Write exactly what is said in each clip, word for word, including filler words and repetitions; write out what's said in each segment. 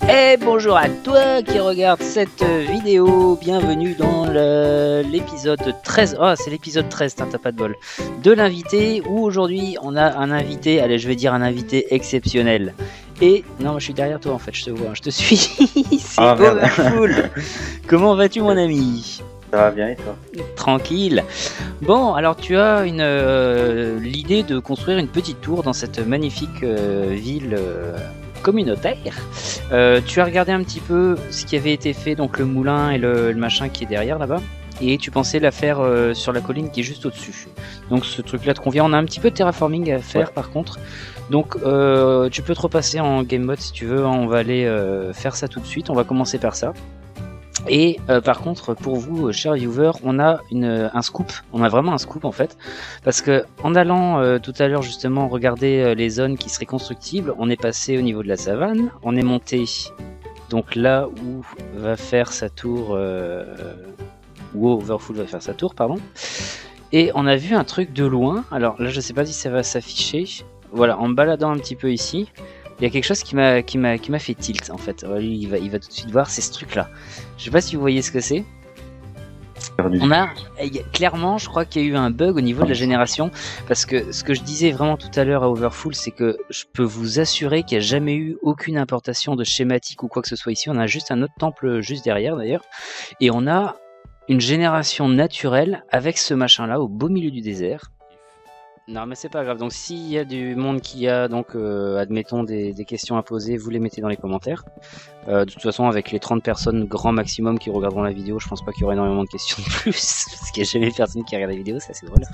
Et bonjour à toi qui regarde cette vidéo, bienvenue dans l'épisode treize, oh c'est l'épisode treize, t'as pas de bol, de l'invité, où aujourd'hui on a un invité, allez je vais dire un invité exceptionnel. Et, non je suis derrière toi en fait, je te vois, je te suis, c'est ah, Overfull. Comment vas-tu mon ami? Ça va bien et toi? Tranquille. Bon, alors tu as une euh, l'idée de construire une petite tour dans cette magnifique euh, ville euh, communautaire. Euh, tu as regardé un petit peu ce qui avait été fait, donc le moulin et le, le machin qui est derrière là-bas, et tu pensais la faire euh, sur la colline qui est juste au-dessus. Donc ce truc-là te convient. On a un petit peu de terraforming à faire ouais. Par contre. Donc euh, tu peux te repasser en game mode si tu veux. On va aller euh, faire ça tout de suite. On va commencer par ça. Et euh, par contre pour vous chers viewers, on a une, un scoop, on a vraiment un scoop en fait, parce que en allant euh, tout à l'heure justement regarder euh, les zones qui seraient constructibles, on est passé au niveau de la savane, on est monté donc là où va faire sa tour, euh, où Overfull va faire sa tour pardon, et on a vu un truc de loin, alors là je sais pas si ça va s'afficher, voilà en me baladant un petit peu ici. Il y a quelque chose qui m'a qui m'a qui m'a fait tilt en fait. Il va il va tout de suite voir, c'est ce truc là. Je sais pas si vous voyez ce que c'est. On a, a clairement, je crois qu'il y a eu un bug au niveau de la génération, parce que ce que je disais vraiment tout à l'heure à Overfull, c'est que je peux vous assurer qu'il n'y a jamais eu aucune importation de schématique ou quoi que ce soit ici. On a juste un autre temple juste derrière d'ailleurs, et on a une génération naturelle avec ce machin là au beau milieu du désert. Non mais c'est pas grave, donc s'il y a du monde qui a donc euh, admettons des, des questions à poser, vous les mettez dans les commentaires. Euh, de toute façon avec les trente personnes grand maximum qui regarderont la vidéo, je pense pas qu'il y aura énormément de questions de plus, parce qu'il n'y a jamais personne qui regarde la vidéo, ça c'est drôle.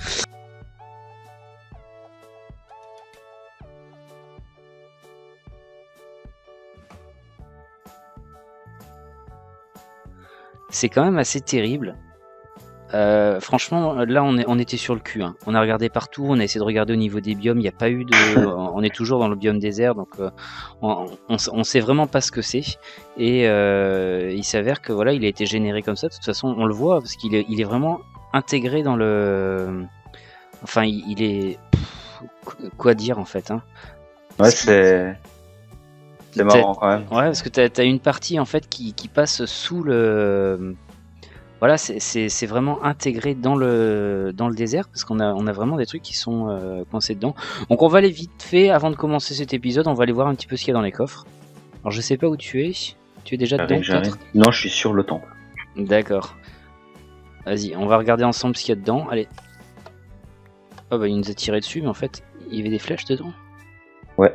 C'est quand même assez terrible. Euh, franchement, là on, est, on était sur le cul. Hein. On a regardé partout, on a essayé de regarder au niveau des biomes. Il n'y a pas eu de. On est toujours dans le biome désert, donc euh, on, on, on sait vraiment pas ce que c'est. Et euh, il s'avère que voilà, il a été généré comme ça. De toute façon, on le voit parce qu'il est, il est vraiment intégré dans le. Enfin, il, il est. Pff, quoi dire en fait hein. Ouais, c'est. C'est marrant quand même. Ouais, parce que t'as as une partie en fait qui, qui passe sous le. Voilà, c'est vraiment intégré dans le, dans le désert, parce qu'on a, on a vraiment des trucs qui sont euh, coincés dedans. Donc on va aller vite fait, avant de commencer cet épisode, on va aller voir un petit peu ce qu'il y a dans les coffres. Alors je sais pas où tu es, tu es déjà dedans peut-être? Non, je suis sur le temple. D'accord. Vas-y, on va regarder ensemble ce qu'il y a dedans, allez. Oh bah il nous a tiré dessus, mais en fait, il y avait des flèches dedans. Ouais.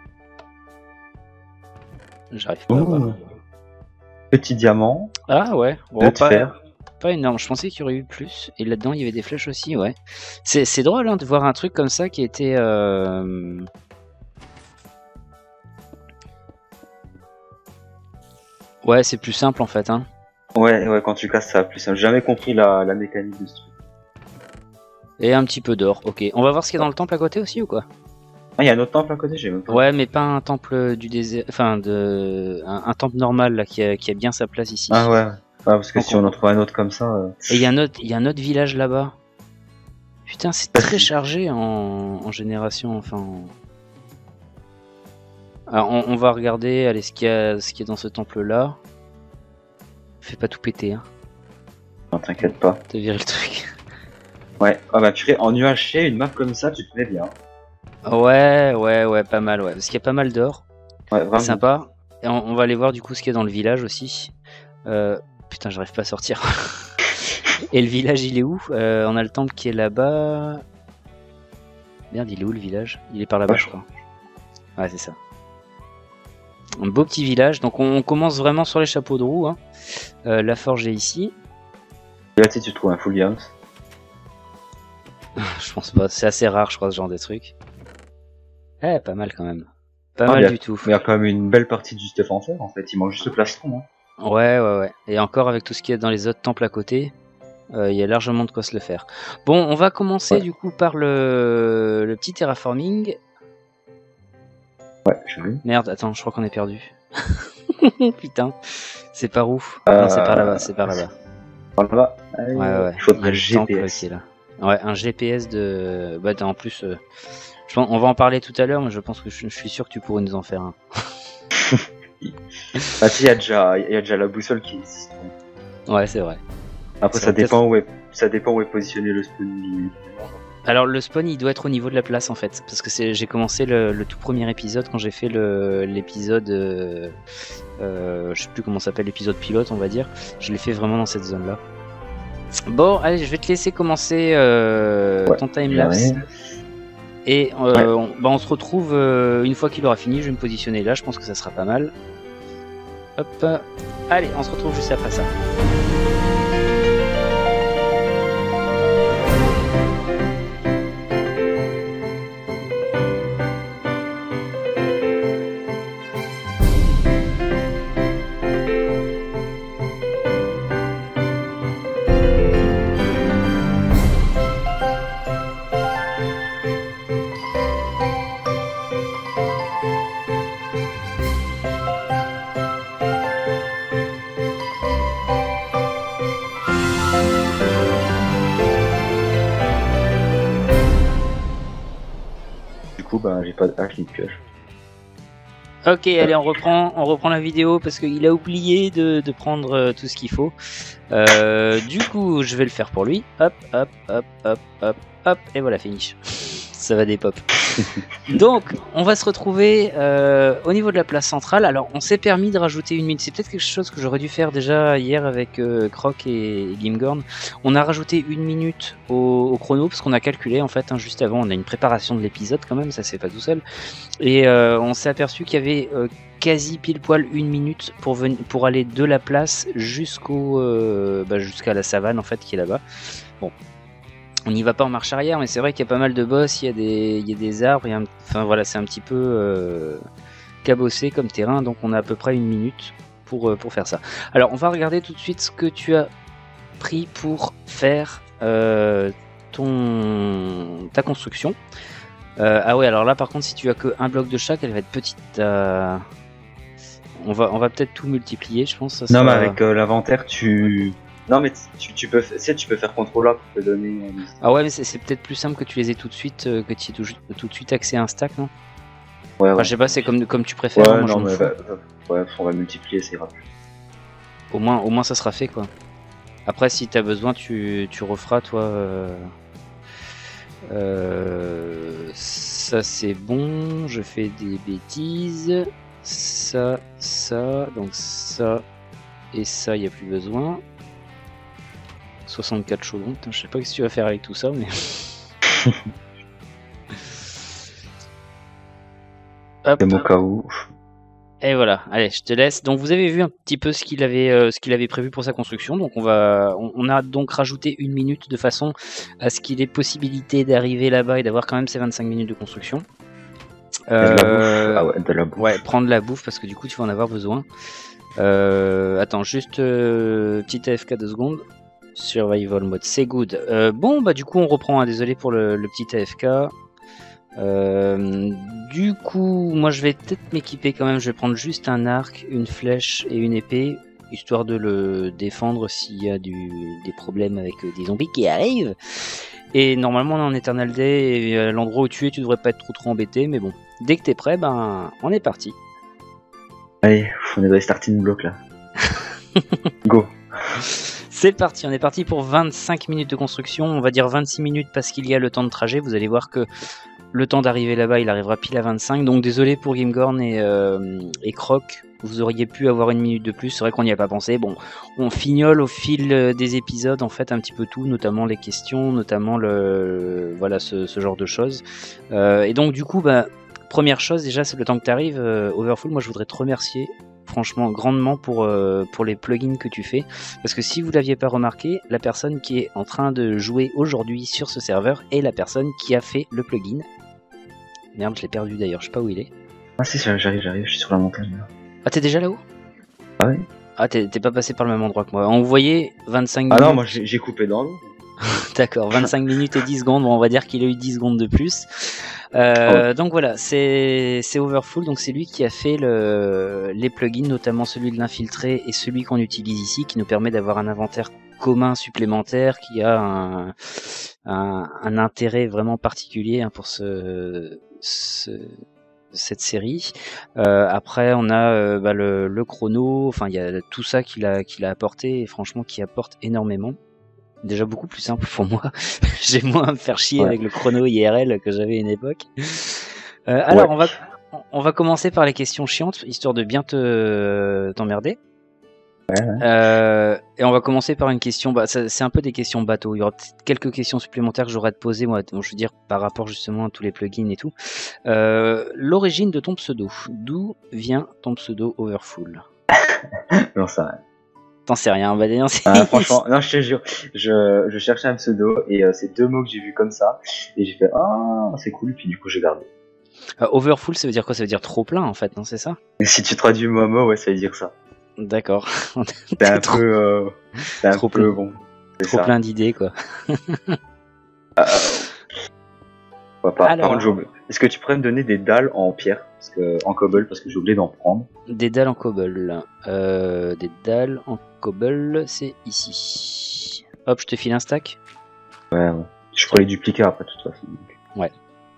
J'arrive pas à voir. Petit diamant. Ah ouais, bon, de pas... fer. Pas énorme, je pensais qu'il y aurait eu plus. Et là-dedans, il y avait des flèches aussi, ouais. C'est drôle hein, de voir un truc comme ça qui était... Euh... Ouais, c'est plus simple en fait. Hein. Ouais, ouais, quand tu casses ça, plus simple. J'ai jamais compris la, la mécanique de ce truc. Et un petit peu d'or, ok. On va voir ce qu'il y a dans le temple à côté aussi ou quoi? Ah, il y a un autre temple à côté, j'ai même pas. Ouais, mais pas un temple du désert... Enfin, de... un, un temple normal là, qui a, qui a bien sa place ici. Ah ouais. Ah, parce que donc si on en trouve un autre comme ça. Euh... Et il y a un autre, il y a un autre village là-bas. Putain, c'est très chargé en, en génération. Enfin. Alors, on, on va regarder, allez, ce qu'il y a, ce qu'il y a dans ce temple-là. Fais pas tout péter, hein. Non, t'inquiète pas. T'as viré le truc. Ouais. Ah bah purée, en U H C, une map comme ça, tu te mets bien. Ouais, ouais, ouais, pas mal, ouais. Parce qu'il y a pas mal d'or. Ouais, vraiment. Sympa. Et on, on va aller voir du coup ce qu'il y a dans le village aussi. Euh. Putain, j'arrive pas à sortir. Et le village, il est où? euh, On a le temple qui est là-bas. Merde, il est où le village? Il est par là-bas, ouais, je crois. Ouais, c'est ça. Un beau petit village. Donc, on commence vraiment sur les chapeaux de roue. Hein. Euh, la forge est ici. Et là, tu tu trouves un full diamond? Je pense pas. C'est assez rare, je crois, ce genre de truc. Eh, pas mal quand même. Pas ah, mal a, du tout. Mais il y a quand même une belle partie du stuff en fer, en fait. Il manque juste le plastron. Hein. Ouais, ouais, ouais. Et encore avec tout ce qu'il y a dans les autres temples à côté, il euh, y a largement de quoi se le faire. Bon, on va commencer ouais. du coup par le, le petit terraforming. Ouais, j'ai vu. Merde, attends, je crois qu'on est perdu. Putain, c'est par où? euh... Non, c'est par là-bas, c'est par là-bas. Par là-bas. Ouais, ouais, ouais. Il faudrait un G P S. Qui est là. Ouais, un G P S de... Bah, en plus, euh... je pense... on va en parler tout à l'heure, mais je pense que je, je suis sûr que tu pourrais nous en faire un. Ah si, il y a déjà, il y a déjà la boussole qui existe. Ouais, c'est vrai. Après, Ça ça va peut-être- dépend où est, ça dépend où est positionné le spawn du. Alors le spawn il doit être au niveau de la place en fait, parce que c'est j'ai commencé le, le tout premier épisode quand j'ai fait le l'épisode, euh, euh, je sais plus comment ça s'appelle, l'épisode pilote on va dire, je l'ai fait vraiment dans cette zone là. Bon allez je vais te laisser commencer euh, Ouais, ton timelapse j'arrive. et euh, Ouais. on, bah, on se retrouve euh, une fois qu'il aura fini, je vais me positionner là, je pense que ça sera pas mal. Hop, allez on se retrouve juste après ça. Du coup, bah, j'ai pas de hache ni de pioche. Ok, allez, on reprend, on reprend la vidéo parce qu'il a oublié de, de prendre euh, tout ce qu'il faut. Euh, du coup, je vais le faire pour lui. Hop, hop, hop, hop, hop, hop, et voilà, finish. Ça va des pop. Donc, on va se retrouver euh, au niveau de la place centrale. Alors, on s'est permis de rajouter une minute. C'est peut-être quelque chose que j'aurais dû faire déjà hier avec euh, Croc et Gimgorn. On a rajouté une minute au, au chrono parce qu'on a calculé en fait hein, juste avant. On a une préparation de l'épisode quand même, ça se fait pas tout seul. Et euh, on s'est aperçu qu'il y avait euh, quasi pile poil une minute pour, ven- pour aller de la place jusqu'au euh, bah, jusqu'à la savane en fait qui est là-bas. Bon. On n'y va pas en marche arrière, mais c'est vrai qu'il y a pas mal de boss, il y a des, il y a des arbres, il y a un- enfin voilà, c'est un petit peu euh, cabossé comme terrain, donc on a à peu près une minute pour, euh, pour faire ça. Alors on va regarder tout de suite ce que tu as pris pour faire euh, ton, ta construction. Euh, ah ouais, alors là par contre, si tu as que un bloc de chaque, elle va être petite. euh, On va, on va peut-être tout multiplier, je pense. Ça Non, sera- mais avec euh, l'inventaire, tu. Non, mais tu, tu peux, tu sais, tu peux faire contrôleur pour te donner. euh, Ah ouais, mais c'est c'est peut-être plus simple que tu les aies tout de suite, euh, que tu aies tout, tout de suite accès à un stack, non? Ouais, ouais. Enfin, je sais pas, c'est comme, comme tu préfères. Ouais, moi, je non, m'en mais fous. bah, bah, ouais, on va multiplier, ça ira plus. Au moins, au moins, ça sera fait, quoi. Après, si t'as besoin, tu, tu referas, toi. euh, euh, Ça, c'est bon. Je fais des bêtises. Ça, ça, donc ça et ça, il n'y a plus besoin. soixante-quatre chaudrons. Putain, je sais pas ce que tu vas faire avec tout ça, mais. Hop. Même au cas où. Et voilà, allez, je te laisse. Donc vous avez vu un petit peu ce qu'il avait, euh, ce qu'il avait prévu pour sa construction. Donc on va, on, on a donc rajouté une minute de façon à ce qu'il ait possibilité d'arriver là-bas et d'avoir quand même ses vingt-cinq minutes de construction. De la bouffe. Euh, Ah ouais, de la bouffe. ouais, prendre la bouffe parce que du coup tu vas en avoir besoin. Euh, attends, juste euh, petit A F K deux secondes. Survival mode, c'est good. Euh, bon, bah du coup on reprend. Hein, désolé pour le, le petit A F K. Euh, du coup, moi je vais peut-être m'équiper quand même. Je vais prendre juste un arc, une flèche et une épée, histoire de le défendre s'il y a du, des problèmes avec euh, des zombies qui arrivent. Et normalement, on est en Eternal Day et à l'endroit où tu es, tu devrais pas être trop trop embêté. Mais bon, dès que t'es prêt, ben on est parti. Allez, on est dans les starting blocks là. Go. C'est parti, on est parti pour vingt-cinq minutes de construction. On va dire vingt-six minutes parce qu'il y a le temps de trajet. Vous allez voir que le temps d'arriver là-bas, il arrivera pile à vingt-cinq. Donc désolé pour Gimgorn et, euh, et Croc. Vous auriez pu avoir une minute de plus. C'est vrai qu'on n'y a pas pensé. Bon, on fignole au fil des épisodes en fait un petit peu tout, notamment les questions, notamment le voilà ce, ce genre de choses. Euh, et donc du coup, bah, première chose déjà, c'est le temps que tu arrives. Euh, Overfull, moi je voudrais te remercier franchement grandement pour, euh, pour les plugins que tu fais. Parce que si vous l'aviez pas remarqué, la personne qui est en train de jouer aujourd'hui sur ce serveur est la personne qui a fait le plugin. Merde, je l'ai perdu d'ailleurs, je sais pas où il est. Ah si, j'arrive, j'arrive, je suis sur la montagne là. Ah, t'es déjà là-haut? Ah oui. Ah, t'es t'es pas passé par le même endroit que moi. On voyait vingt-cinq minutes. Ah non, moi j'ai j'ai coupé dans l'eau. D'accord, vingt-cinq minutes et dix secondes. Bon, on va dire qu'il a eu dix secondes de plus. Euh, donc voilà, c'est c'est Overfull, donc c'est lui qui a fait le, les plugins, notamment celui de l'infiltré et celui qu'on utilise ici, qui nous permet d'avoir un inventaire commun supplémentaire, qui a un, un, un intérêt vraiment particulier hein, pour ce, ce cette série. Euh, après, on a euh, bah, le, le chrono, enfin, il y a tout ça qu'il a, qu'il a apporté, et franchement, qui apporte énormément. Déjà beaucoup plus simple pour moi. J'ai moins à me faire chier Ouais. avec le chrono I R L que j'avais à une époque. Euh, alors, Ouais. on va, on va commencer par les questions chiantes, histoire de bien te t'emmerder. Ouais, ouais. Euh, et on va commencer par une question, bah, ça- c'est un peu des questions bateau. Il y aura peut-être quelques questions supplémentaires que j'aurais à te poser, moi, bon, je veux dire, par rapport justement à tous les plugins et tout. Euh, L'origine de ton pseudo, d'où vient ton pseudo Overfull? Non, ça va. T'en sais rien, bah d'ailleurs, c'est- Ah, franchement, non, je te jure, je, je cherchais un pseudo et euh, c'est deux mots que j'ai vus comme ça et j'ai fait ah c'est cool puis du coup j'ai gardé. Euh, Overfull, ça veut dire quoi? Ça veut dire trop plein en fait, non? C'est ça? Et si tu traduis mot à mot, ouais, ça veut dire ça. D'accord. C'est un trop, peu, euh, c'est un trop peu plein. bon. C'est trop ça. plein d'idées quoi. Pourquoi pas. Alors. Par contre, j'ai oublié- est-ce que tu pourrais me donner des dalles en pierre, parce que en cobble, parce que j'ai oublié d'en prendre. Des dalles en cobble. Euh, des dalles en cobble, c'est ici. Hop, je te file un stack. Ouais, ouais. Je pourrais les dupliquer après de toute façon. Ouais.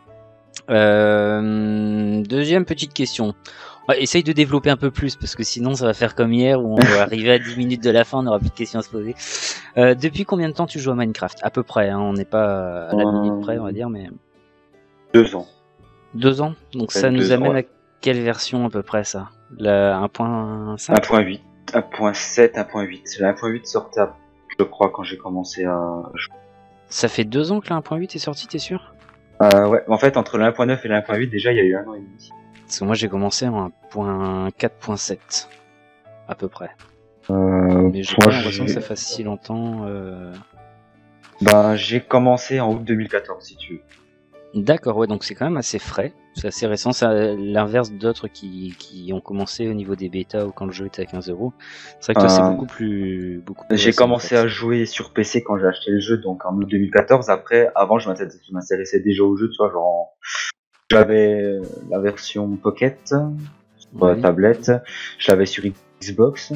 Euh, deuxième petite question. Ouais, essaye de développer un peu plus parce que sinon ça va faire comme hier où on va arriver à dix minutes de la fin, on n'aura plus de questions à se poser. Euh, depuis combien de temps tu joues à Minecraft? À peu près, hein, on n'est pas à la Euh, minute près, on va dire, mais Deux ans. deux ans. Donc Ouais, ça nous deux ans, amène ouais. à quelle version à peu près ça? La un point cinq? un point huit, un point sept, un point huit. Le un point huit sortait, à- je crois, quand j'ai commencé à. Ça fait deux ans que la un point huit est sorti, t'es sûr? Euh, ouais, en fait, entre le un point neuf et le un point huit, déjà, il y a eu un an et demi. Parce que moi j'ai commencé en un point quatre point sept à peu près. Euh, Mais j'ai moi, pas l'impression que j'ai- ça fasse si longtemps. Euh... Ben, j'ai commencé en août deux mille quatorze, si tu veux. D'accord, ouais, donc c'est quand même assez frais, c'est assez récent, c'est à l'inverse d'autres qui, qui ont commencé au niveau des bêtas ou quand le jeu était à quinze euros. C'est vrai que toi c'est Euh, beaucoup plus, beaucoup plus J'ai récent, en commencé fait. à jouer sur P C quand j'ai acheté le jeu, donc en août deux mille quatorze. Après, avant, je m'intéressais je m'intéressais déjà au jeu, tu vois, genre, j'avais la version Pocket, sur Ouais. tablette, je l'avais sur Xbox,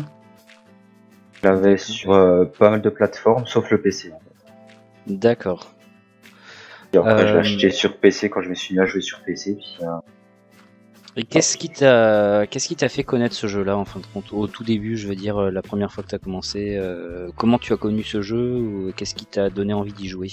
je l'avais sur euh, pas mal de plateformes, sauf le P C. En fait. D'accord. Et après, je Euh, l'ai acheté sur P C quand je me suis mis à jouer sur P C. Puis, euh, Et qu'est-ce qui t'a, qu'est-ce qui t'a fait connaître ce jeu-là en fin de compte? Au tout début, je veux dire, euh, la première fois que t'as commencé, euh, comment tu as connu ce jeu ou qu'est-ce qui t'a donné envie d'y jouer?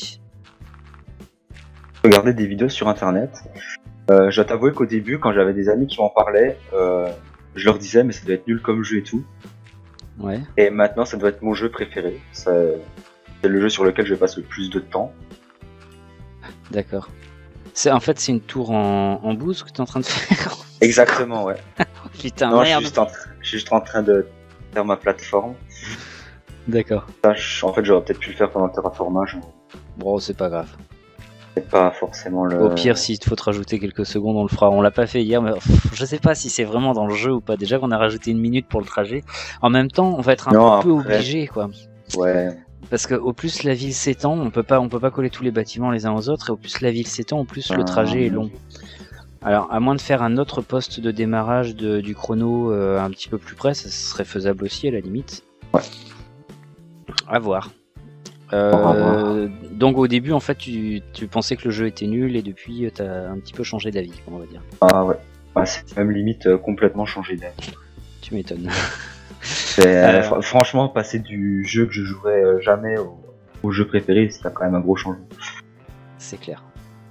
regarder des vidéos sur internet. Euh, je dois t'avouer qu'au début, quand j'avais des amis qui m'en parlaient, euh, je leur disais mais ça doit être nul comme jeu et tout. Ouais. Et maintenant, ça doit être mon jeu préféré. Ça- C'est le jeu sur lequel je passe le plus de temps. D'accord. C'est, en fait, c'est une tour en, en bouse que t'es en train de faire. Exactement, ouais. Putain, non, je suis, merde. juste en tra- je suis juste en train de faire ma plateforme. D'accord. Ça, je- en fait, j'aurais peut-être pu le faire pendant le terraformage. Bon, c'est pas grave. C'est pas forcément le. Au pire, s'il te faut te rajouter quelques secondes, on le fera. On l'a pas fait hier, mais pff, je sais pas si c'est vraiment dans le jeu ou pas. Déjà qu'on a rajouté une minute pour le trajet. En même temps, on va être un Non, peu après- obligé, quoi. Ouais. Parce que au plus la ville s'étend, on peut pas, on peut pas coller tous les bâtiments les uns aux autres, et au plus la ville s'étend, au plus le Ah. trajet est long. Alors, à moins de faire un autre poste de démarrage de, du chrono euh, un petit peu plus près, ça serait faisable aussi à la limite. Ouais. À voir. À Euh, donc au début, en fait, tu, tu pensais que le jeu était nul, et depuis, t'as un petit peu changé d'avis, on va dire. Ah ouais. Ah, c'est même limite euh, complètement changé d'avis. Tu m'étonnes. C'est, Euh. euh, fr- Franchement, passer du jeu que je jouerais euh, jamais au, au jeu préféré, c'est quand même un gros changement. C'est clair.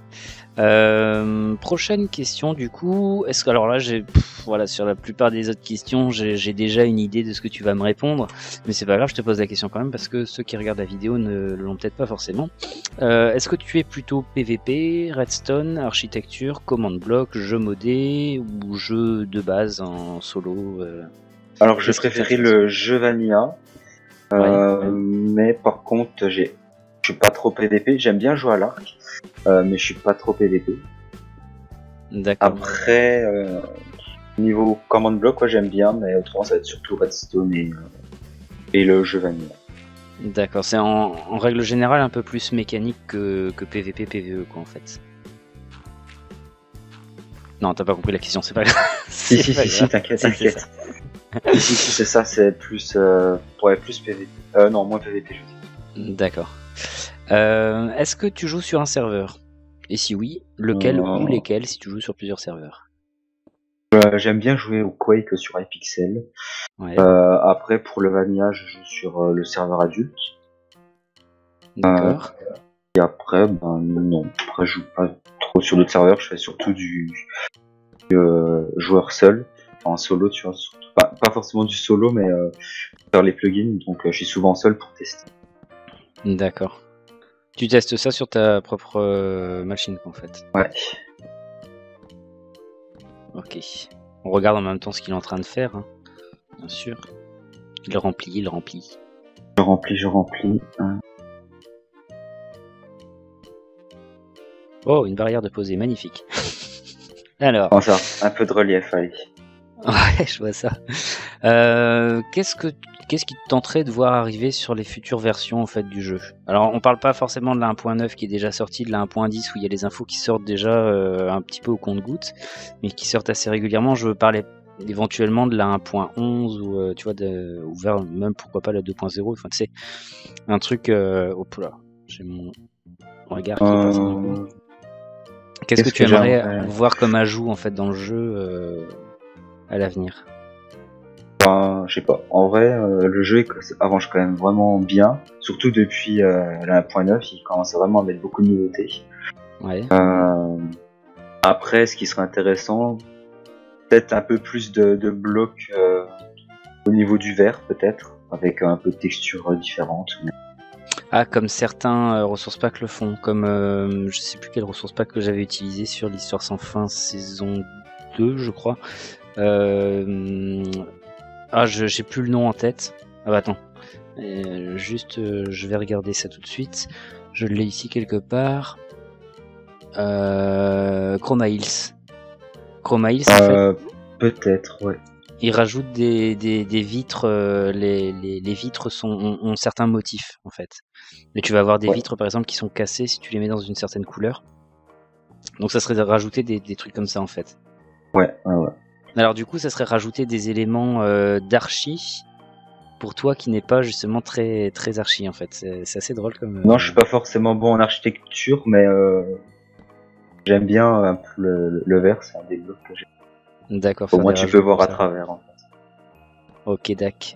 Euh, prochaine question du coup. Est-ce que alors là j'ai pff, voilà sur la plupart des autres questions j'ai j'ai déjà une idée de ce que tu vas me répondre, mais c'est pas grave, je te pose la question quand même parce que ceux qui regardent la vidéo ne l'ont peut-être pas forcément. Euh, est-ce que tu es plutôt P V P, Redstone, architecture, command block, jeu modé ou jeu de base en solo euh, Alors, je Qu'est-ce qui préférais t'intéresse le jeu vanilla, euh, mais par contre, j'ai, je suis pas trop P V P. J'aime bien jouer à l'arc, euh, mais je suis pas trop P V P. D'accord. Après, euh, niveau command block, quoi, j'aime bien, mais autrement, ça va être surtout Redstone et, euh, et le jeu vanilla. D'accord. C'est en, en règle générale un peu plus mécanique que, que P V P, P V E quoi en fait. Non, t'as pas compris la question, c'est pas grave. Si, C'est si, pas si, si, grave. t'inquiète, Si, c'est t'inquiète. Si, si, si, c'est ça, c'est plus, euh, ouais, plus P V P. Euh, non, moins P V P, je veux dire. D'accord. Euh, Est-ce que tu joues sur un serveur? Et si oui, lequel Euh. ou lesquels si tu joues sur plusieurs serveurs? Euh, j'aime bien jouer au Quake sur Hypixel. Ouais. Euh, après, pour le Vanilla, je joue sur euh, le serveur adulte. D'accord. Euh, et après, ben non. Après, je joue pas trop sur d'autres serveurs. Je fais surtout du, du euh, joueur seul, enfin en solo, tu vois. Surtout, pas, pas forcément du solo, mais euh, faire les plugins. Donc, euh, je suis souvent seul pour tester. D'accord. Tu testes ça sur ta propre euh, machine, en fait. Ouais. Ok. On regarde en même temps ce qu'il est en train de faire, hein. Bien sûr. Il remplit, il remplit. Je remplis, je remplis. Hein. Oh, une barrière de posée, magnifique. Alors. Comment ça, un peu de relief, allez. Ouais, je vois ça. Euh, qu'est-ce que qu'est-ce qui te tenterait de voir arriver sur les futures versions en fait du jeu? Alors, on parle pas forcément de la un point neuf qui est déjà sorti, de la un point dix où il y a les infos qui sortent déjà euh, un petit peu au compte-gouttes, mais qui sortent assez régulièrement. Je veux parler éventuellement de la un point onze ou euh, tu vois de, ou vers, même pourquoi pas la deux point zéro. Enfin, tu sais, un truc. Euh, oh là, j'ai mon regard qui est parti d'un coup. Euh, Qu'est-ce que qu'est-ce tu que aimerais j'aimerais voir comme ajout en fait dans le jeu euh, à l'avenir? Enfin, je sais pas. En vrai, euh, le jeu est- avance quand même vraiment bien. Surtout depuis euh, la un point neuf, il commence vraiment à mettre beaucoup de nouveautés. Ouais. Euh, après, ce qui serait intéressant, peut-être un peu plus de, de blocs euh, au niveau du verre, peut-être, avec un peu de texture euh, différente. Ah, comme certains euh, ressources packs le font, comme euh, je sais plus quelle ressource pack que j'avais utilisé sur l'Histoire sans fin saison deux, je crois. Euh, ah, je j'ai plus le nom en tête. Ah bah attends, Euh, juste euh, je vais regarder ça tout de suite. Je l'ai ici quelque part. Euh, Chroma Hills. Chroma Hills, en fait, Euh, peut-être, ouais. ils rajoutent des, des, des vitres. euh, les, les, les vitres sont, ont, ont certains motifs, en fait. Mais tu vas avoir des Ouais. vitres, par exemple, qui sont cassées si tu les mets dans une certaine couleur. Donc ça serait de rajouter des, des trucs comme ça, en fait. Ouais, ouais, ouais. Alors du coup, ça serait rajouter des éléments euh, d'archi pour toi qui n'est pas justement très très archi, en fait. C'est c'est assez drôle comme... euh, Non, je suis pas forcément bon en architecture, mais euh, j'aime bien un peu le, le verre, c'est un des blocs que j'aime. D'accord, Au faire moins, des tu rajouts peux voir comme à ça. travers. En fait. Ok, dac.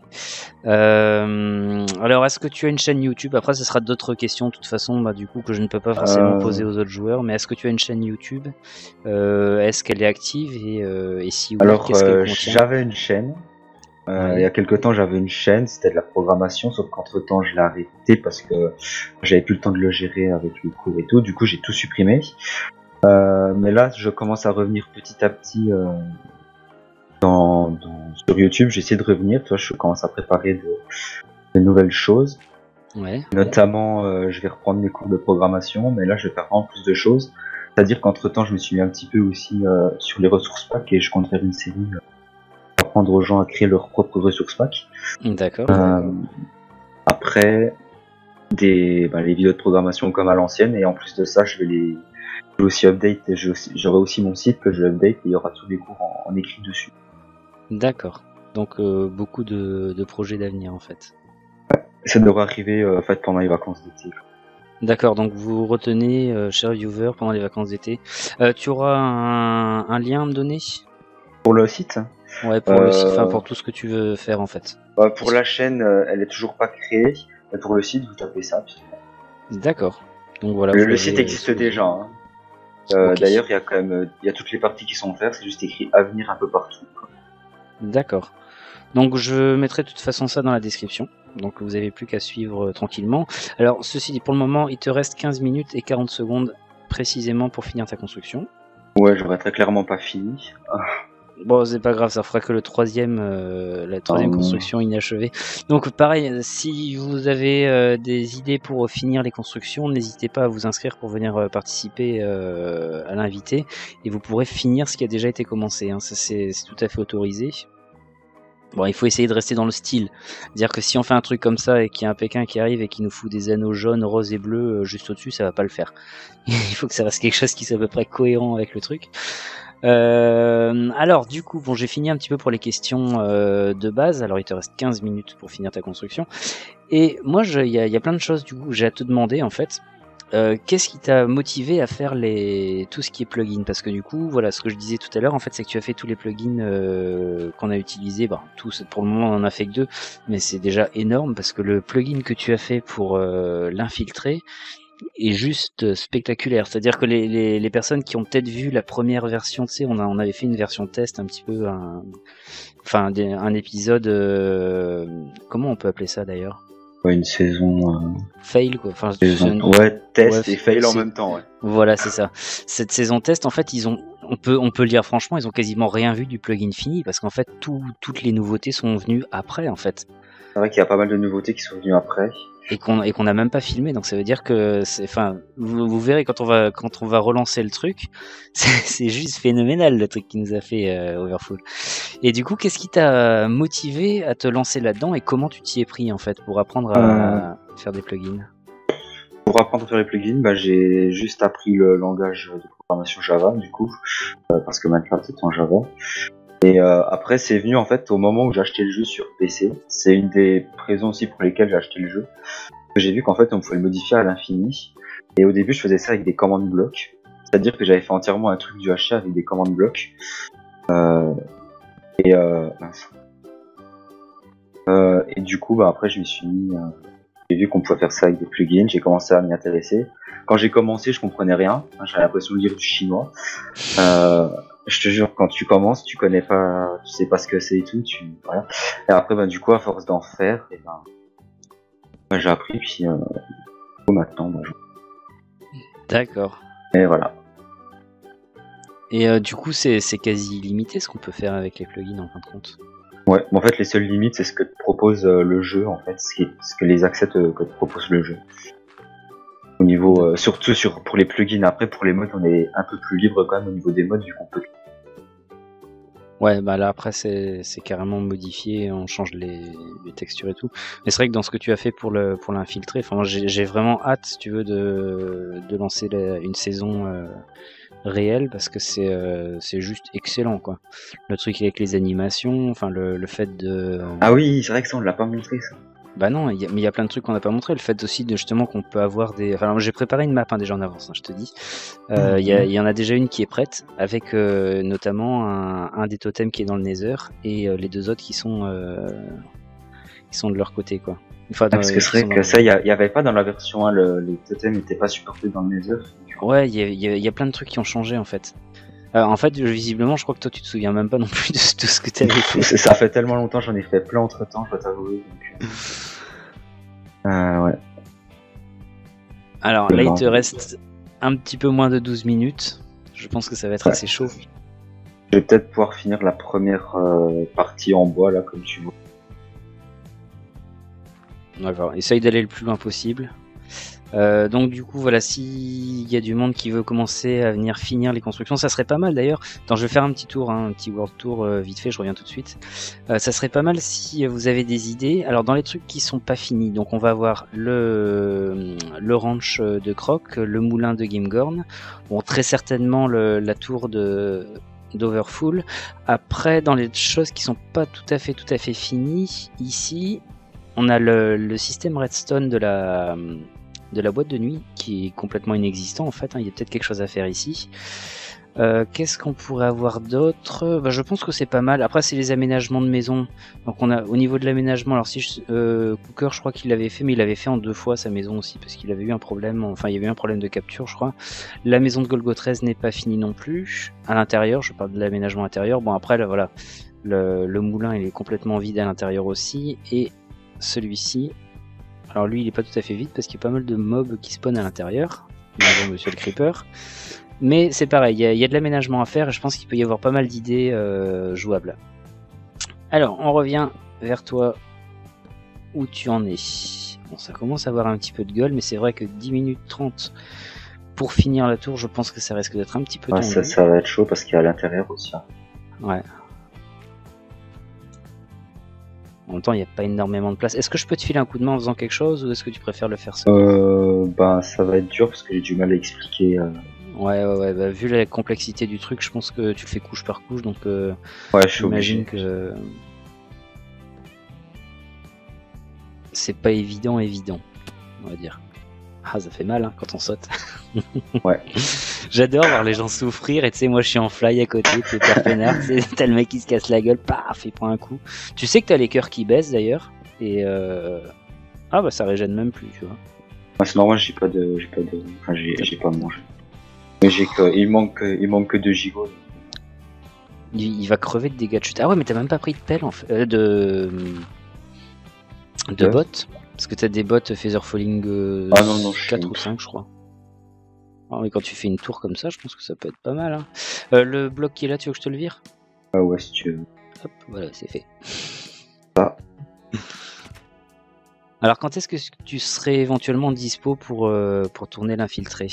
Euh, alors, est-ce que tu as une chaîne YouTube? Après, ce sera d'autres questions, de toute façon, bah, du coup, que je ne peux pas forcément Euh, poser aux autres joueurs. Mais est-ce que tu as une chaîne YouTube? Euh, Est-ce qu'elle est active? Et, euh, et si oui, Alors, qu'est-ce qu'elle euh, contient? j'avais une chaîne. Euh, Ouais. Il y a quelques temps, j'avais une chaîne, c'était de la programmation, sauf qu'entre temps, je l'ai arrêté parce que j'avais plus le temps de le gérer avec les cours et tout. Du coup, j'ai tout supprimé. Euh, mais là, je commence à revenir petit à petit euh, dans, dans- sur YouTube. J'essaie de revenir. Tu vois, je commence à préparer de, de nouvelles choses. Ouais. Notamment, euh, je vais reprendre mes cours de programmation, mais là, je vais faire vraiment plus de choses. C'est-à-dire qu'entre temps, je me suis mis un petit peu aussi euh, sur les ressources packs et je compte faire une série euh, pour apprendre aux gens à créer leurs propres ressources packs. D'accord. Euh, après, des, bah, les vidéos de programmation comme à l'ancienne, et en plus de ça, je vais les je vais aussi update. je- J'aurai aussi mon site que je vais update et il y aura tous les cours en, en écrit dessus. D'accord. Donc, euh, beaucoup de, de projets d'avenir, en fait. Ça devrait arriver euh, en fait pendant les vacances d'été. D'accord, donc vous retenez, euh, cher viewer, pendant les vacances d'été. Euh, tu auras un, un lien à me donner? Pour le site, Ouais, pour le site, enfin euh, pour tout ce que tu veux faire en fait. bah, pour la chaîne, euh, elle est toujours pas créée, mais pour le site, vous tapez ça. puis- D'accord. Donc voilà. Le, vous le l'avez, site euh, existe sous les yeux. déjà. Hein. Euh, Ok. D'ailleurs, il y a quand même, euh, il y a toutes les parties qui sont offertes. C'est juste écrit avenir un peu partout. D'accord. Donc je mettrai de toute façon ça dans la description. Donc vous avez plus qu'à suivre euh, tranquillement. Alors ceci dit, pour le moment, il te reste quinze minutes et quarante secondes précisément pour finir ta construction. Ouais, j'aurais très clairement pas fini. Bon, c'est pas grave, ça fera que le troisième, euh, la troisième Euh, construction inachevée. Donc pareil, euh, si vous avez euh, des idées pour finir les constructions, n'hésitez pas à vous inscrire pour venir euh, participer euh, à l'invité, et vous pourrez finir ce qui a déjà été commencé, hein. Ça c'est c'est tout à fait autorisé. Bon, il faut essayer de rester dans le style. Dire que si on fait un truc comme ça et qu'il y a un Pékin qui arrive et qui nous fout des anneaux jaunes, roses et bleus euh, juste au-dessus, ça va pas le faire. Il faut que ça reste quelque chose qui soit à peu près cohérent avec le truc. Euh, alors du coup, bon, j'ai fini un petit peu pour les questions euh, de base. Alors il te reste quinze minutes pour finir ta construction. Et moi, il y, y a plein de choses du coup que j'ai à te demander en fait. Euh, qu'est-ce qui t'a motivé à faire les tout ce qui est plugin? Parce que du coup, voilà, ce que je disais tout à l'heure, en fait, c'est que tu as fait tous les plugins euh, qu'on a utilisés. Bon, tous, pour le moment, on en a fait que deux, mais c'est déjà énorme parce que le plugin que tu as fait pour euh, l'infiltrer est juste spectaculaire. C'est-à-dire que les, les, les personnes qui ont peut-être vu la première version, tu sais, on, a, on avait fait une version test un petit peu, un, enfin, des, un épisode, euh, comment on peut appeler ça d'ailleurs? Une saison. Euh... Fail quoi. Enfin, saison... Ouais, test ouais, et fail en même temps. Ouais. Voilà, c'est ça. Cette saison test, en fait, ils ont, on peut, on peut le dire franchement, ils ont quasiment rien vu du plugin fini parce qu'en fait, tout, toutes les nouveautés sont venues après, en fait. C'est vrai qu'il y a pas mal de nouveautés qui sont venues après. Et qu'on, et qu'on n'a même pas filmé, donc ça veut dire que, c'est, enfin, vous, vous verrez quand on va, quand on va relancer le truc, c'est, c'est juste phénoménal le truc qui nous a fait euh, Overfull. Et du coup, qu'est-ce qui t'a motivé à te lancer là-dedans et comment tu t'y es pris en fait pour apprendre à euh... faire des plugins? Pour apprendre à faire les plugins, bah, j'ai juste appris le langage de programmation Java du coup, euh, parce que Minecraft est en Java. Et euh, après, c'est venu en fait au moment où j'ai acheté le jeu sur P C. C'est une des raisons aussi pour lesquelles j'ai acheté le jeu. J'ai vu qu'en fait, on pouvait le modifier à l'infini. Et au début, je faisais ça avec des commandes blocs. C'est-à-dire que j'avais fait entièrement un truc du H A avec des commandes blocs. Euh, et, euh, euh, et du coup, bah, après, je me suis mis... Euh, j'ai vu qu'on pouvait faire ça avec des plugins. J'ai commencé à m'y intéresser. Quand j'ai commencé, je comprenais rien. J'avais l'impression de lire du chinois. Euh, je te jure, quand tu commences, tu connais pas, tu sais pas ce que c'est et tout, tu, voilà. Et après, bah, du coup, à force d'en faire, et ben, bah, j'ai appris, puis, euh, maintenant, bah, je... D'accord. Et voilà. Et euh, du coup, c'est, c'est quasi illimité ce qu'on peut faire avec les plugins en fin de compte. Ouais, en fait, les seules limites, c'est ce que te propose euh, le jeu, en fait, ce, qui est, ce que les accès te, que te propose le jeu. Au niveau, euh, surtout sur, pour les plugins. Après, pour les modes, on est un peu plus libre quand même au niveau des modes, vu qu'on peut. Ouais, bah là après c'est, c'est carrément modifié, on change les, les textures et tout. Mais c'est vrai que dans ce que tu as fait pour le pour l'infiltrer, enfin moi j'ai, j'ai vraiment hâte, si tu veux, de de lancer la, une saison euh, réelle parce que c'est euh, c'est juste excellent quoi. Le truc avec les animations, enfin le le fait de. Ah oui, c'est vrai que ça on l'a pas montré ça. Bah non, y a, mais il y a plein de trucs qu'on n'a pas montré. Le fait aussi de justement qu'on peut avoir des. Enfin, alors, j'ai préparé une map hein, déjà en avance, hein, je te dis. Il euh, y, y en a déjà une qui est prête, avec euh, notamment un, un des totems qui est dans le Nether et euh, les deux autres qui sont euh, qui sont de leur côté, quoi. Enfin, ah, parce que c'est vrai que ça, il y, y avait pas dans la version un, le, les totems n'étaient pas supportés dans le Nether. Ouais, il y, y, y a plein de trucs qui ont changé en fait. Euh, en fait, visiblement, je crois que toi, tu te souviens même pas non plus de tout ce que tu avais fait. Ça fait tellement longtemps, j'en ai fait plein entre temps, je dois t'avouer. Donc... Euh, ouais. Alors là, il te reste un petit peu moins de douze minutes. Je pense que ça va être ouais. assez chaud. Je vais peut-être pouvoir finir la première euh, partie en bois, là, comme tu vois. D'accord, essaye d'aller le plus loin possible. Euh, donc du coup voilà, s'il y a du monde qui veut commencer à venir finir les constructions, ça serait pas mal d'ailleurs. Attends, je vais faire un petit tour, hein, un petit world tour euh, vite fait, je reviens tout de suite. Euh, ça serait pas mal si vous avez des idées. Alors dans les trucs qui sont pas finis, donc on va avoir le le ranch de Croc, le moulin de Gimgorn, bon très certainement le, la tour de d'Overfull. Après dans les choses qui sont pas tout à fait tout à fait finies, ici on a le, le système redstone de la de la boîte de nuit qui est complètement inexistant en fait, hein. Il y a peut-être quelque chose à faire ici. Euh, qu'est-ce qu'on pourrait avoir d'autre? Bah, je pense que c'est pas mal. Après c'est les aménagements de maison. Donc on a au niveau de l'aménagement, alors si je, euh, Cooker je crois qu'il l'avait fait, mais il l'avait fait en deux fois sa maison aussi parce qu'il avait eu un problème. Enfin il y avait eu un problème de capture je crois. La maison de Golgotrez n'est pas finie non plus. À l'intérieur, je parle de l'aménagement intérieur. Bon après là voilà, le, le moulin il est complètement vide à l'intérieur aussi et celui-ci. Alors lui il est pas tout à fait vide parce qu'il y a pas mal de mobs qui spawnent à l'intérieur. Bonjour monsieur le creeper. Mais c'est pareil, il y, y a de l'aménagement à faire et je pense qu'il peut y avoir pas mal d'idées euh, jouables. Alors on revient vers toi où tu en es. Bon ça commence à avoir un petit peu de gueule mais c'est vrai que dix minutes trente pour finir la tour je pense que ça risque d'être un petit peu ouais, tendu. Ça, ça va être chaud parce qu'il y a à l'intérieur aussi. Ouais. En même temps, il n'y a pas énormément de place. Est-ce que je peux te filer un coup de main en faisant quelque chose ou est-ce que tu préfères le faire seul? Euh, bah, ça va être dur parce que j'ai du mal à expliquer. Euh... Ouais, ouais, ouais. Bah, vu la complexité du truc, je pense que tu le fais couche par couche, donc euh, ouais, je suis j'imagine obligé. que c'est pas évident, évident, on va dire. Ah, ça fait mal hein, quand on saute. Ouais. J'adore voir les gens souffrir et tu sais, moi je suis en fly à côté, t'es père peinard, t'as le mec qui se casse la gueule, paf, il prend un coup. Tu sais que t'as les cœurs qui baissent d'ailleurs, et euh... ah bah ça régène même plus, tu vois. Ouais, c'est normal, j'ai pas de, j'ai pas de, enfin j'ai, j'ai pas mangé. Mais j'ai que, il manque, il manque que deux gigots. Il, il va crever de dégâts de chute. Ah ouais, mais t'as même pas pris de pelle en fait, euh, de, de Ouais. bottes, parce que t'as des bottes Feather Falling euh, Ah non, non, je quatre suis- ou cinq, je crois. Ah, mais quand tu fais une tour comme ça, je pense que ça peut être pas mal. Hein. Euh, le bloc qui est là, tu veux que je te le vire? Ah ouais, si tu veux. Hop, voilà, c'est fait. Ah. Alors, quand est-ce que tu serais éventuellement dispo pour, euh, pour tourner l'infiltré?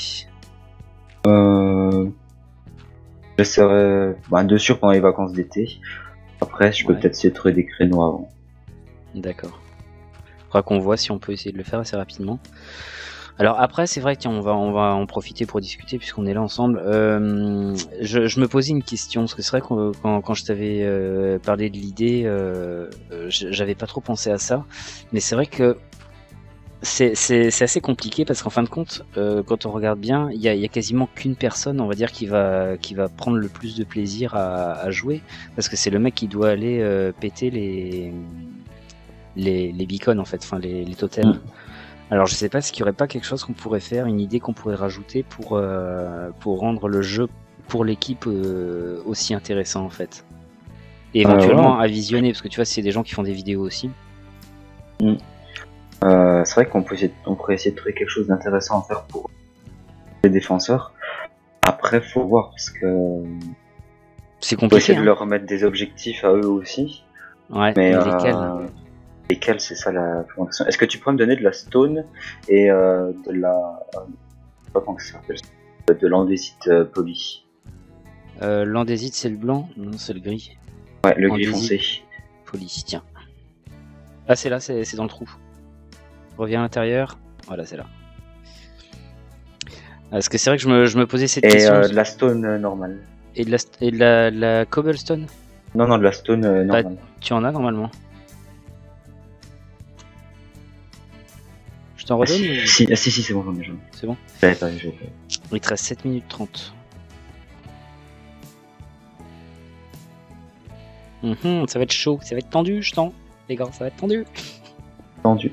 Euh, j'essaierai, bah, de sûr pendant les vacances d'été. Après, je peux Ouais. peut-être essayer de trouver des créneaux avant. D'accord. Faudra qu'on voit si on peut essayer de le faire assez rapidement. Alors après, c'est vrai qu'on va, on va en profiter pour discuter puisqu'on est là ensemble. Euh, je, je me posais une question, parce que c'est vrai que quand, quand je t'avais euh, parlé de l'idée, euh, euh, j'avais pas trop pensé à ça. Mais c'est vrai que c'est, c'est, c'est assez compliqué parce qu'en fin de compte, euh, quand on regarde bien, il y a, y a quasiment qu'une personne, on va dire, qui va, qui va prendre le plus de plaisir à, à jouer. Parce que c'est le mec qui doit aller euh, péter les, les, les beacons, en fait, enfin les, les totems. Mm. Alors je sais pas s'il y aurait pas quelque chose qu'on pourrait faire, une idée qu'on pourrait rajouter pour, euh, pour rendre le jeu pour l'équipe euh, aussi intéressant en fait. Et éventuellement Euh, ouais. à visionner, parce que tu vois, c'est des gens qui font des vidéos aussi. Mm. Euh, c'est vrai qu'on peut essayer, on pourrait essayer de trouver quelque chose d'intéressant à faire pour les défenseurs. Après, faut voir parce que C'est faut compliqué. essayer de Hein. leur remettre des objectifs à eux aussi. Ouais, Mais, mais euh, lesquels? lesquels, c'est ça la question. Est-ce que tu pourrais me donner de la stone et euh, de la, euh, je sais pas comment ça s'appelle, de l'andésite euh, poli. euh, L'andésite c'est le blanc? Non, c'est le gris. Ouais, le gris Andésite foncé. Police, tiens. Ah, c'est là, c'est, c'est dans le trou. Reviens à l'intérieur. Voilà, c'est là. Parce que c'est vrai que je me, je me posais cette Et question. euh, de la stone euh, normale. Et de la, et de la, la cobblestone? Non, non, de la stone euh, Bah, normale. tu en as normalement. Je t'en Ah, redonne si, ou... si, ah, si, si, c'est bon, j'en ai, j'en ai. C'est bon? J'avais pas, j'avais pas. Il te reste sept minutes trente. Mhm, ça va être chaud, ça va être tendu, je sens. Les gars, ça va être tendu. Tendu.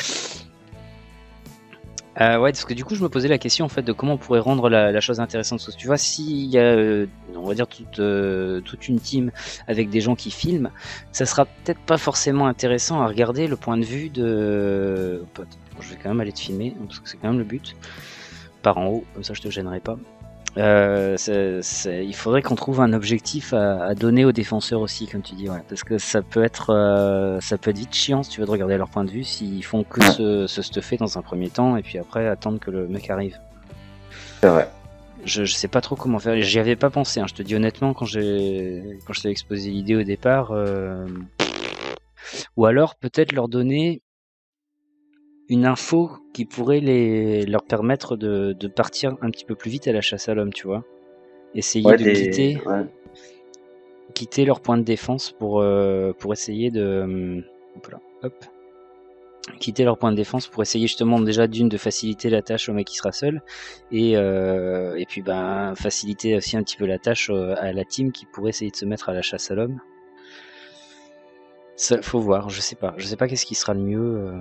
Euh, ouais, parce que du coup, je me posais la question en fait de comment on pourrait rendre la, la chose intéressante. Parce que tu vois, s'il y a, euh, on va dire, toute, euh, toute une team avec des gens qui filment, ça sera peut-être pas forcément intéressant à regarder le point de vue de. Oh, pote, je vais quand même aller te filmer, parce que c'est quand même le but. Par en haut, comme ça je te gênerai pas. Euh, c'est, c'est, il faudrait qu'on trouve un objectif à, à donner aux défenseurs aussi, comme tu dis, ouais, parce que ça peut être, euh, ça peut être vite chiant si tu veux de regarder leur point de vue s'ils font que Ouais. se, se stuffer dans un premier temps et puis après attendre que le mec arrive. C'est vrai. Je, je sais pas trop comment faire, j'y avais pas pensé, hein, je te dis honnêtement quand j'ai, quand je t'avais exposé l'idée au départ, euh... ou alors peut-être leur donner une info qui pourrait les, leur permettre de, de partir un petit peu plus vite à la chasse à l'homme, tu vois. Essayer Ouais, de des... quitter, ouais. quitter leur point de défense pour, euh, pour essayer de... Hop là, hop. Quitter leur point de défense pour essayer justement déjà d'une de faciliter la tâche au mec qui sera seul et, euh, et puis ben faciliter aussi un petit peu la tâche à la team qui pourrait essayer de se mettre à la chasse à l'homme. Ça, faut voir, je sais pas. Je sais pas qu'est-ce qui sera le mieux. Euh...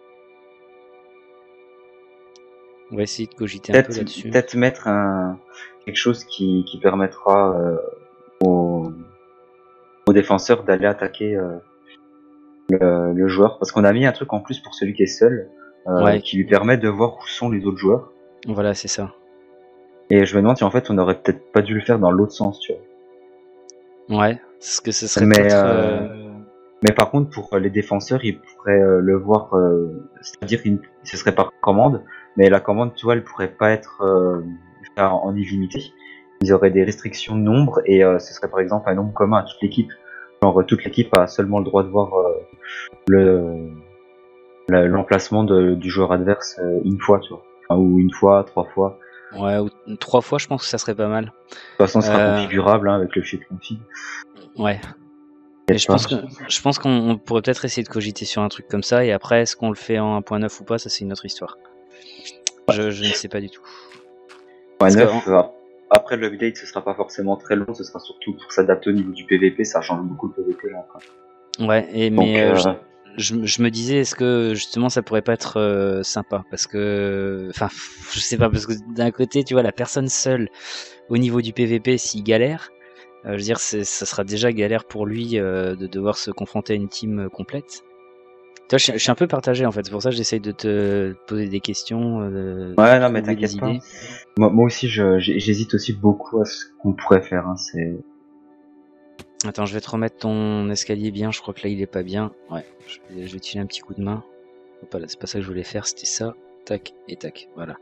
On va essayer de cogiter un Peut-être, peu là-dessus. peut-être mettre un... quelque chose qui, qui permettra euh, aux... aux défenseurs d'aller attaquer euh, le, le joueur. Parce qu'on a mis un truc en plus pour celui qui est seul, euh, Ouais. qui lui permet de voir où sont les autres joueurs. Voilà, c'est ça. Et je me demande si en fait on aurait peut-être pas dû le faire dans l'autre sens, tu vois. Ouais, parce que ce serait Mais, peut-être... euh, euh... mais par contre, pour les défenseurs, ils pourraient euh, le voir, euh, c'est-à-dire que ce serait par commande, mais la commande, tu vois, elle pourrait pas être euh, en, en illimité. Ils auraient des restrictions de nombre et euh, ce serait par exemple un nombre commun à toute l'équipe. Genre toute l'équipe a seulement le droit de voir euh, le le- l'emplacement de, du joueur adverse euh, une fois, tu vois, enfin, ou une fois, trois fois. Ouais, ou trois fois, je pense que ça serait pas mal. De toute façon, ce sera Euh, configurable hein, avec le fichier config. Ouais. Mais je pas. pense que je pense qu'on on pourrait peut-être essayer de cogiter sur un truc comme ça et après est-ce qu'on le fait en un point neuf ou pas, ça c'est une autre histoire. Je, je ne sais pas du tout. Ouais, Parce neuf, que, euh, après l'update, ce sera pas forcément très long, ce sera surtout pour s'adapter au niveau du P V P, ça change beaucoup le P V P là. Quoi. ouais, et, Donc, mais euh, euh, je, je, je me disais, est-ce que justement ça pourrait pas être euh, sympa? Parce que, enfin, je sais pas, parce que d'un côté, tu vois, la personne seule au niveau du P V P, s'il galère, euh, je veux dire, c'est, ça sera déjà galère pour lui euh, de devoir se confronter à une team euh, complète. Tu vois, je, je suis un peu partagé en fait, c'est pour ça que j'essaye de te poser des questions, euh, ouais, non, de mais trouver des t'inquiète pas. idées. Moi, moi aussi, je, j'ai- j'hésite aussi beaucoup à ce qu'on pourrait faire. Hein, c'est... Attends, je vais te remettre ton escalier bien, je crois que là il est pas bien. Ouais, je vais, je vais te filer un petit coup de main. Hop là, c'est pas ça que je voulais faire, c'était ça. Tac et tac, voilà.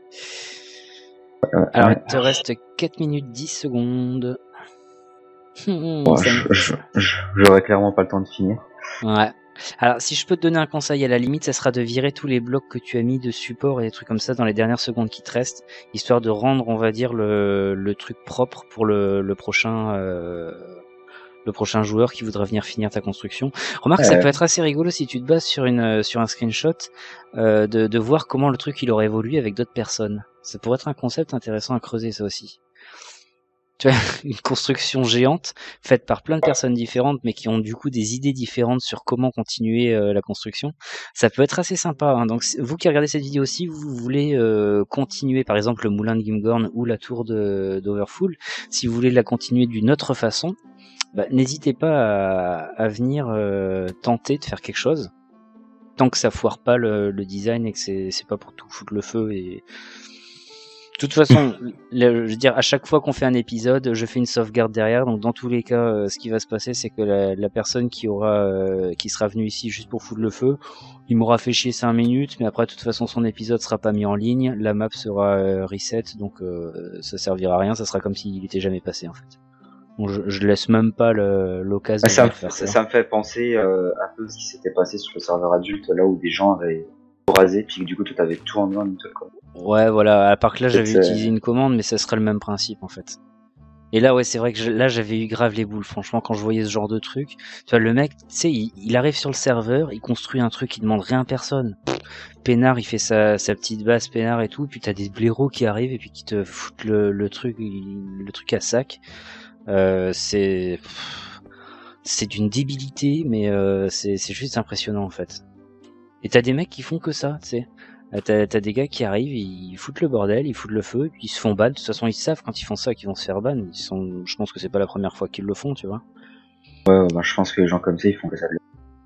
Euh, Alors, ouais. il te reste quatre minutes dix secondes. Hmm, Bon, ça je, me- je, je- j'aurais clairement pas le temps de finir. Ouais. Alors, si je peux te donner un conseil, à la limite, ça sera de virer tous les blocs que tu as mis de support et des trucs comme ça dans les dernières secondes qui te restent, histoire de rendre, on va dire, le, le truc propre pour le, le prochain... Euh... le prochain joueur qui voudra venir finir ta construction. Remarque, Ouais. ça peut être assez rigolo si tu te bases sur une sur un screenshot euh, de, de voir comment le truc il aurait évolué avec d'autres personnes. Ça pourrait être un concept intéressant à creuser, ça aussi. Tu vois, une construction géante faite par plein de personnes différentes, mais qui ont du coup des idées différentes sur comment continuer euh, la construction. Ça peut être assez sympa. Hein. Donc vous qui regardez cette vidéo aussi, vous voulez euh, continuer par exemple le moulin de Gimgorn ou la tour de d'Overfull, si vous voulez la continuer d'une autre façon, bah, n'hésitez pas à, à venir euh, tenter de faire quelque chose, tant que ça foire pas le, le design et que c'est, c'est pas pour tout foutre le feu. Et de toute façon, le, je veux dire, à chaque fois qu'on fait un épisode, je fais une sauvegarde derrière. Donc dans tous les cas, euh, ce qui va se passer, c'est que la, la personne qui aura, euh, qui sera venue ici juste pour foutre le feu, il m'aura fait chier cinq minutes, mais après de toute façon son épisode sera pas mis en ligne, la map sera euh, reset, donc euh, ça servira à rien. Ça sera comme s'il était jamais passé en fait. Bon, je, je laisse même pas le, l'occasion Ça, de me, faire ça, ça. ça me fait penser euh, un peu ce qui s'était passé sur le serveur adulte, là où des gens avaient tout rasé, puis du coup, tout avait tout en un une seule commande. Ouais, voilà. À part que là, j'avais C'est- utilisé une commande, mais ça serait le même principe en fait. Et là, ouais, c'est vrai que je- là, j'avais eu grave les boules. Franchement, quand je voyais ce genre de truc, tu vois, le mec, tu sais, il, il arrive sur le serveur, il construit un truc, il demande rien à personne. Peinard, il fait sa, sa petite base peinard et tout, puis t'as des blaireaux qui arrivent et puis qui te foutent le, le truc, le truc à sac. Euh, c'est c'est d'une débilité, mais euh, c'est c'est juste impressionnant en fait. Et t'as des mecs qui font que ça, tu sais. Euh, T'as t'as des gars qui arrivent, ils foutent le bordel, ils foutent le feu, puis ils se font ban. De toute façon, ils savent quand ils font ça qu'ils vont se faire ban. Ils sont, je pense que c'est pas la première fois qu'ils le font, tu vois. Ouais, ouais, bah, je pense que les gens comme ça, ils font que ça.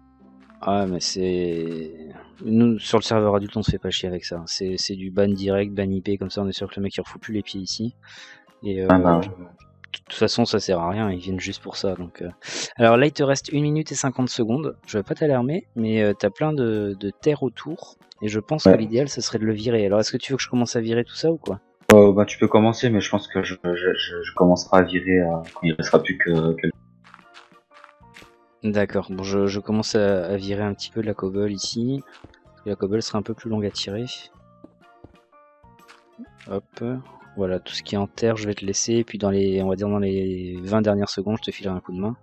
Ah, mais c'est. Nous, sur le serveur adulte, on se fait pas chier avec ça. C'est c'est du ban direct, ban I P, comme ça on est sûr que le mec il refout plus les pieds ici. Et euh, Ah, bah, de toute façon, ça sert à rien, ils viennent juste pour ça. Donc, euh. Alors là, il te reste une minute et cinquante secondes. Je vais pas t'alarmer, mais euh, t'as plein de, de terre autour. Et je pense Ouais. que l'idéal, ce serait de le virer. Alors, est-ce que tu veux que je commence à virer tout ça ou quoi? Euh, bah, tu peux commencer, mais je pense que je, je, je, je commencerai à virer euh, quand il restera plus que quelques. D'accord, bon, je, je commence à, à virer un petit peu de la cobble ici. La cobble sera un peu plus longue à tirer. Hop, voilà, tout ce qui est en terre, je vais te laisser. Et puis, dans les, on va dire dans les vingt dernières secondes, je te filerai un coup de main.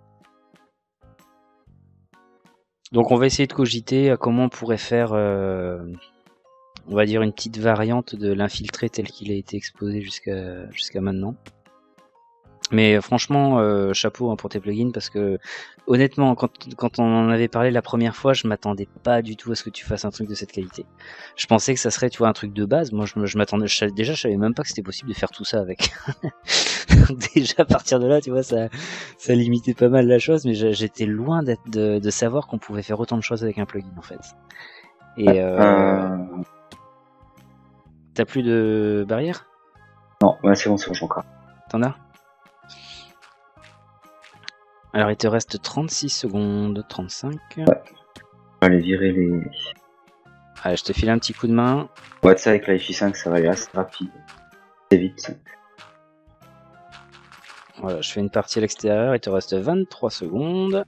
Donc, on va essayer de cogiter à comment on pourrait faire, euh, on va dire, une petite variante de l'infiltré tel qu'il a été exposé jusqu'à jusqu'à maintenant. Mais franchement, euh, chapeau hein, pour tes plugins parce que honnêtement, quand, quand on en avait parlé la première fois, je m'attendais pas du tout à ce que tu fasses un truc de cette qualité. Je pensais que ça serait, tu vois, un truc de base. Moi, je, je m'attendais, je, déjà, je savais même pas que c'était possible de faire tout ça avec. Déjà à partir de là, tu vois, ça, ça limitait pas mal la chose, mais j'étais loin d'être de, de savoir qu'on pouvait faire autant de choses avec un plugin en fait. Et euh, Euh... t'as plus de barrières? Non, ouais, c'est bon, c'est bon, j'ai encore. T'en as? Alors il te reste trente-six secondes, trente-cinq. Ouais. Je vais aller virer les. Allez, je te file un petit coup de main. Ouais, tu sais, avec la F I cinq, ça va aller assez rapide. C'est vite. Voilà, je fais une partie à l'extérieur, il te reste vingt-trois secondes.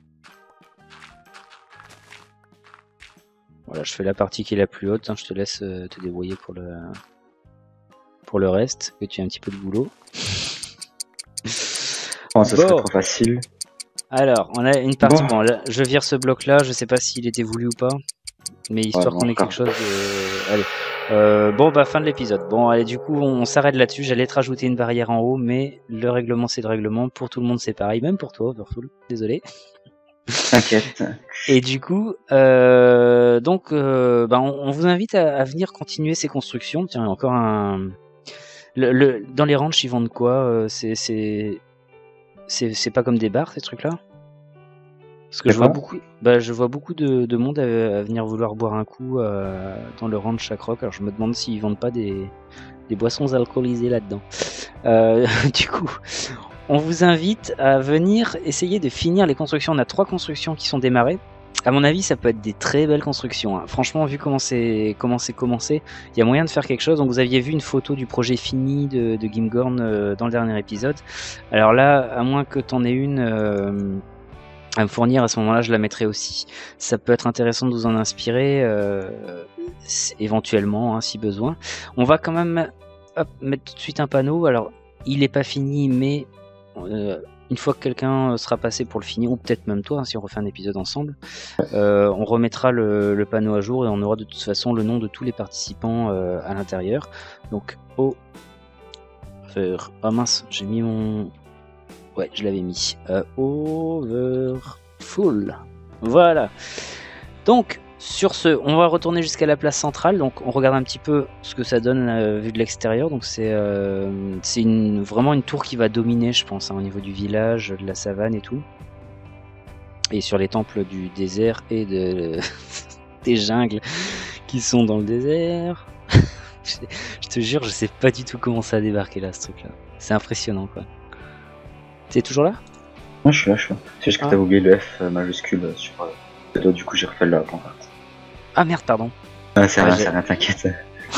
Voilà, je fais la partie qui est la plus haute, hein, je te laisse euh, te débrouiller pour le pour le reste, que tu aies un petit peu de boulot. Oh, ça Bon. serait trop facile. Alors, on a une partie, Bon. bon, là, je vire ce bloc là, je sais pas s'il était voulu ou pas, mais histoire Ouais, bon, qu'on ait encore. quelque chose de... Allez, Euh, bon, bah, fin de l'épisode. Bon, allez, du coup, on s'arrête là-dessus. J'allais te rajouter une barrière en haut, mais le règlement, c'est le règlement. Pour tout le monde, c'est pareil. Même pour toi, Overfull. Désolé. T'inquiète. Et du coup, euh, donc, euh, bah, on, on vous invite à, à venir continuer ces constructions. Tiens, encore un. Le, le, dans les ranchs, ils vendent quoi euh, C'est, c'est, c'est, c'est pas comme des bars, ces trucs-là. Parce que je vois beaucoup, bah, je vois beaucoup de, de monde à, à venir vouloir boire un coup euh, dans le ranch Chakrock. Alors je me demande s'ils vendent pas des, des boissons alcoolisées là-dedans. Euh, du coup, on vous invite à venir essayer de finir les constructions. On a trois constructions qui sont démarrées. À mon avis, ça peut être des très belles constructions. Hein. Franchement, vu comment c'est comment c'est commencé, il y a moyen de faire quelque chose. Donc vous aviez vu une photo du projet fini de, de Gimgorn euh, dans le dernier épisode. Alors là, à moins que t'en aies une... Euh, à me fournir, à ce moment-là, je la mettrai aussi. Ça peut être intéressant de vous en inspirer, euh, éventuellement, hein, si besoin. On va quand même hop, mettre tout de suite un panneau. Alors, il n'est pas fini, mais euh, une fois que quelqu'un sera passé pour le finir, ou peut-être même toi, hein, si on refait un épisode ensemble, euh, on remettra le, le panneau à jour et on aura de toute façon le nom de tous les participants euh, à l'intérieur. Donc, au... Oh mince, j'ai mis mon... Ouais, je l'avais mis. Euh, Overfull. Voilà. Donc, sur ce, on va retourner jusqu'à la place centrale. Donc, on regarde un petit peu ce que ça donne euh, vu de l'extérieur. Donc, c'est euh, c'est une, vraiment une tour qui va dominer, je pense, hein, au niveau du village, de la savane et tout. Et sur les temples du désert et de des jungles qui sont dans le désert. je, je te jure, je sais pas du tout comment ça a débarqué là, ce truc-là. C'est impressionnant, quoi. T'es toujours là? Non, je suis là, je suis là. C'est juste que ah. t'as oublié le F majuscule sur le dos, du coup j'ai refait la pancarte. Ah merde, pardon. Ah, c'est ah, rien, c'est rien, t'inquiète.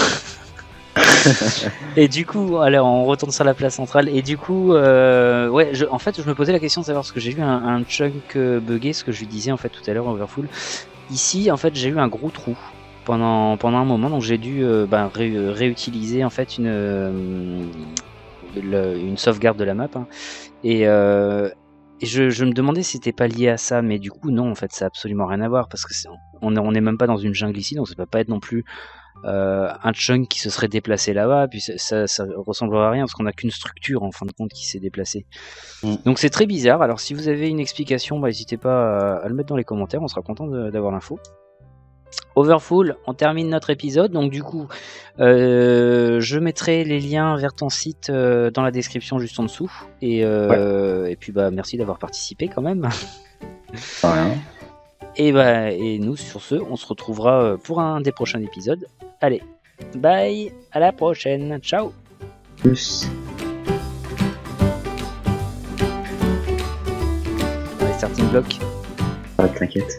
Et du coup, alors on retourne sur la place centrale. Et du coup, euh, ouais, je, en fait, je me posais la question de savoir, parce que j'ai eu un, un chunk buggé, ce que je lui disais en fait tout à l'heure, Overfull. Ici, en fait, j'ai eu un gros trou pendant, pendant un moment, donc j'ai dû euh, bah, ré, réutiliser en fait une, euh, le, une sauvegarde de la map. Hein. Et, euh, et je, je me demandais si c'était pas lié à ça, mais du coup non, en fait, ça a absolument rien à voir parce que c'est, on est, on est même pas dans une jungle ici, donc ça peut pas être non plus euh, un chunk qui se serait déplacé là-bas, puis ça, ça, ça ressemblera à rien parce qu'on a qu'une structure en fin de compte qui s'est déplacée. Mm. Donc c'est très bizarre. Alors si vous avez une explication, bah, n'hésitez pas à, à le mettre dans les commentaires, on sera content de, d'avoir l'info. Overfull, on termine notre épisode, donc du coup euh, je mettrai les liens vers ton site euh, dans la description juste en dessous et, euh, ouais. et puis bah merci d'avoir participé quand même. Rien. Et bah et nous sur ce on se retrouvera pour un des prochains épisodes. Allez, bye, à la prochaine, ciao. Plus. Ouais, starting block. Ah, t'inquiète.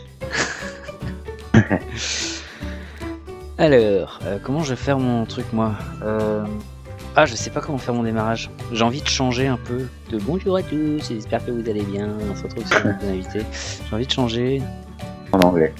Alors, euh, comment je vais faire mon truc moi euh... Ah, je sais pas comment faire mon démarrage. J'ai envie de changer un peu de bonjour à tous, j'espère que vous allez bien. On se retrouve sur notre invité. J'ai envie de changer. En anglais.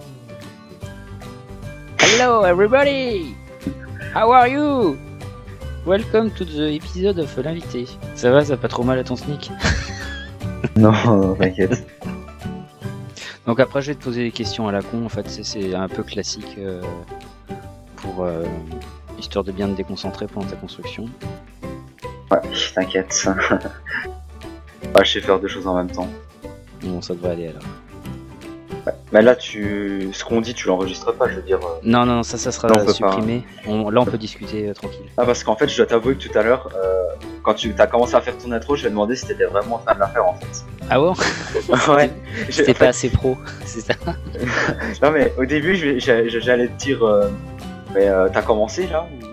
Hello everybody! How are you? Welcome to the episode of l'invité. Ça va, ça va pas trop mal à ton sneak? Non, t'inquiète. Donc après je vais te poser des questions à la con, en fait c'est, c'est un peu classique euh, pour euh, histoire de bien te déconcentrer pendant ta construction. Ouais, t'inquiète. Ouais, je sais faire deux choses en même temps. Bon, ça devrait aller alors. Ouais. Mais là, tu, ce qu'on dit, tu l'enregistres pas, je veux dire. Euh... Non, non, ça, ça sera non, supprimé. On... Là, on peut discuter euh, tranquille. Ah, parce qu'en fait, je dois t'avouer que tout à l'heure, euh, quand tu as commencé à faire ton intro, je me demandais si t'étais vraiment en train de la faire en fait. Ah bon? Ouais. C'était pas fait... assez pro, c'est ça? Non, mais au début, j'allais te dire, euh, mais euh, t'as commencé là ou...